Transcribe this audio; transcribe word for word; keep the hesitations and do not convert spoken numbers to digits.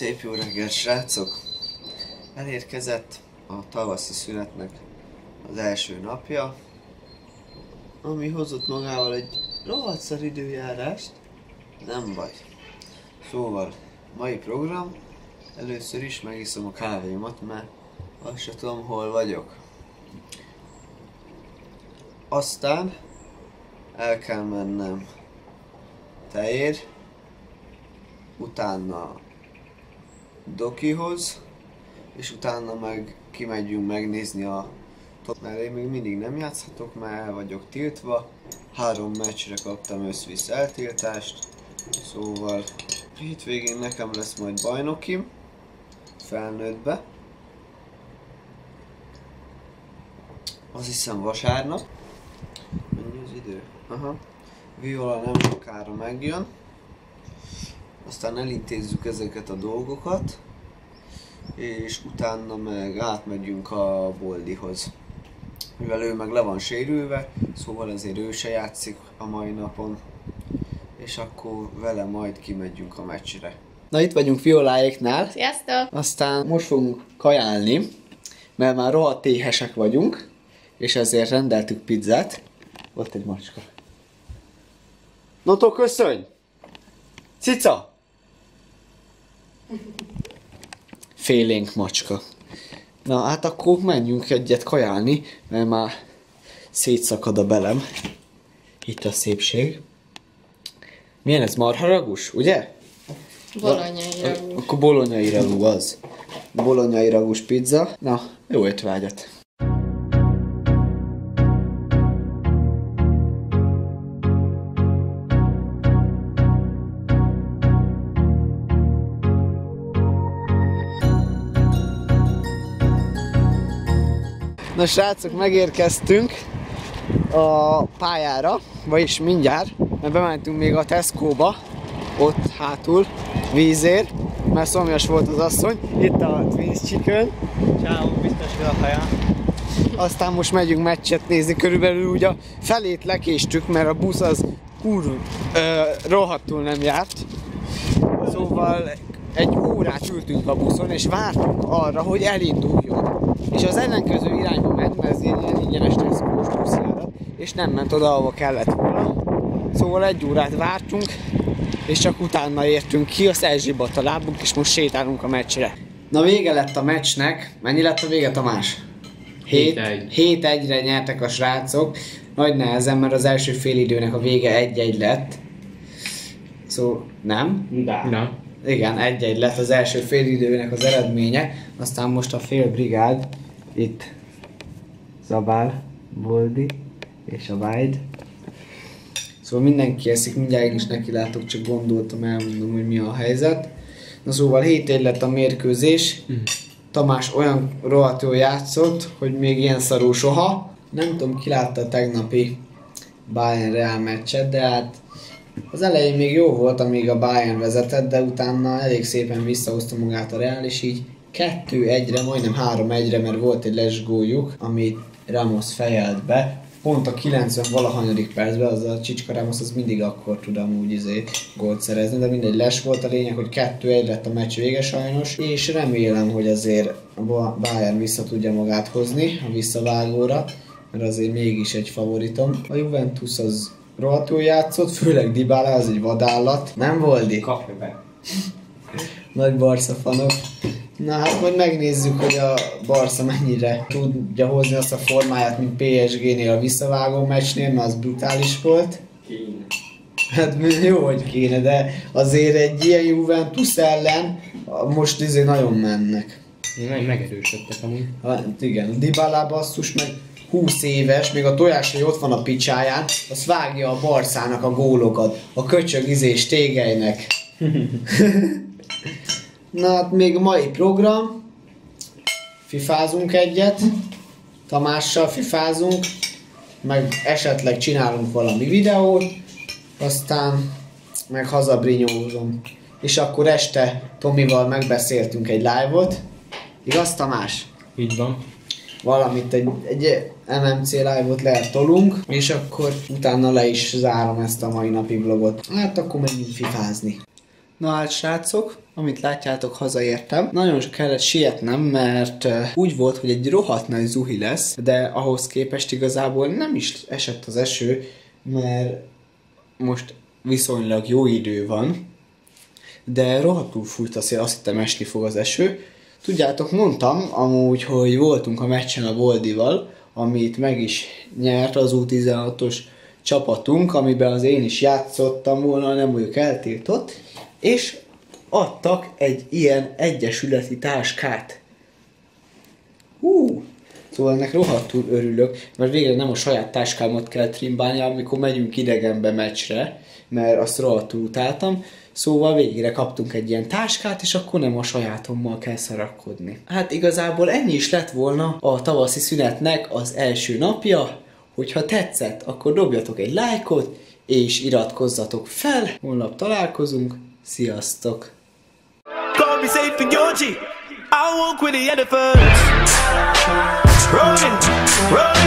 Szép jó reggelt, srácok! Elérkezett a tavaszi szünetnek az első napja, ami hozott magával egy rohadt szar időjárást, nem baj. Szóval, mai program, először is megiszom a kávémat, mert azt se tudom, hol vagyok. Aztán el kell mennem tejér, utána Dokihoz, és utána meg kimegyünk megnézni a top, mert én még mindig nem játszhatok, mert el vagyok tiltva. Három meccsre kaptam összvisz eltiltást, szóval hétvégén nekem lesz majd bajnokim, felnőttbe. Azt hiszem vasárnap. Mennyi az idő? Aha. Viola nem sokára megjön. Aztán elintézzük ezeket a dolgokat, és utána meg átmegyünk a Boldihoz. Mivel ő meg le van sérülve, szóval ezért ő se játszik a mai napon, és akkor vele majd kimegyünk a meccsre. Na, itt vagyunk Violáéknál. Sziasztok! Aztán most fogunk kajálni, mert már rohadt éhesek vagyunk, és ezért rendeltük pizzát. Ott egy macska. Notó, köszönj! Cica! Félénk macska. Na hát akkor menjünk egyet kajálni, mert már szétszakad a belem. Itt a szépség. Milyen ez, marharagus, ugye? Bolonyai ragú. Akkor bolonyai ragú az. Bolonyai ragús pizza. Na, jó étvágyat! Na srácok, megérkeztünk a pályára, vagyis mindjárt, mert bementünk még a Tesco-ba, ott hátul, vízért, mert szomjas volt az asszony. Itt a Twins Chicken. Ciao, biztos jó a haja. Aztán most megyünk meccset nézni, körülbelül ugye a felét lekéstük, mert a busz az kurv, ö, rohadtul nem járt. Szóval egy órát ültünk a buszon, és vártunk arra, hogy elinduljon. És az ellenkező irányba ment, mert ez ilyen ingyenes Tesco-s buszjárat, és nem ment oda, ahova kellett volna. Szóval egy órát vártunk, és csak utána értünk ki, azt elzsibbadt a lábunk, és most sétálunk a meccsre. Na, vége lett a meccsnek. Mennyi lett a vége, Tamás? hét egyre nyertek a srácok. Nagy nehezen, mert az első félidőnek a vége egy egy lett. Szóval nem? De. Nem. Igen, egy egy lett az első félidőnek az eredménye, aztán most a fél brigád, itt Zabál, Boldi és a Vájd. Szóval mindenki eszik, mindjárt én is neki látok, csak gondoltam, elmondom, hogy mi a helyzet. Na szóval hét egy lett a mérkőzés, mm. Tamás olyan rohadt jól játszott, hogy még ilyen szarú soha. Nem tudom, ki látta a tegnapi Bayern Real meccset, de hát az elején még jó volt, amíg a Bayern vezetett, de utána elég szépen visszahozta magát a Real, és így kettő egyre, majdnem három egyre, mert volt egy lesgóljuk, amit Ramos fejelt be. Pont a kilencven valahanyadik percben, az a Csicska Ramos az mindig akkor tud amúgy izé gólt szerezni, de mindegy, les volt a lényeg, hogy kettő egy lett a meccs vége sajnos, és remélem, hogy azért a Bayern vissza tudja magát hozni a visszavágóra, mert azért mégis egy favoritom. A Juventus az rohadtul játszott, főleg Dybala, az egy vadállat. Nem, Voldi? Kapja be. Nagy Barca fanok. Na hát majd megnézzük, hogy a Barca mennyire tudja hozni azt a formáját, mint pé es gé-nél a visszavágó meccsnél, mert az brutális volt. Kéne. Hát jó, hogy kéne, de azért egy ilyen Juventus ellen most izé nagyon mennek. Nagyon megerősödtek amúgy. Hát igen, Dybala basszus meg húsz éves, még a tojás, hogy ott van a picsáján, az vágja a Barszának a gólokat, a köcsög izés tégelynek. Na hát még a mai program, fifázunk egyet, Tamással fifázunk, meg esetleg csinálunk valami videót, aztán meg hazabrinyózom. És akkor este Tomival megbeszéltünk egy live-ot, igaz, Tamás? Így van. Valamit, egy, egy em em cé live-ot lehet tolunk, és akkor utána le is zárom ezt a mai napi vlogot. Hát akkor menjünk fifázni. Na hát srácok, amit látjátok, hazaértem. Nagyon kellett sietnem, mert uh, úgy volt, hogy egy rohadt nagy zuhi lesz, de ahhoz képest igazából nem is esett az eső, mert most viszonylag jó idő van, de rohadtul fújt a szél, azt hittem esni fog az eső. Tudjátok, mondtam amúgy, hogy voltunk a meccsen a Boldival, amit meg is nyert az U tizenhatos csapatunk, amiben az én is játszottam volna, nem vagyok eltiltott, és adtak egy ilyen egyesületi táskát. Hú! Szóval ennek rohadtul örülök, mert végre nem a saját táskámat kell trimbálni, amikor megyünk idegenbe meccsre, mert azt rohadtul utáltam. Szóval végre kaptunk egy ilyen táskát, és akkor nem a sajátommal kell szarakodni. Hát igazából ennyi is lett volna a tavaszi szünetnek az első napja. Hogyha tetszett, akkor dobjatok egy lájkot, és iratkozzatok fel. Holnap találkozunk. Sziasztok! Call me safe in your Jeep. I won't quit the elephants. Rolling, rolling.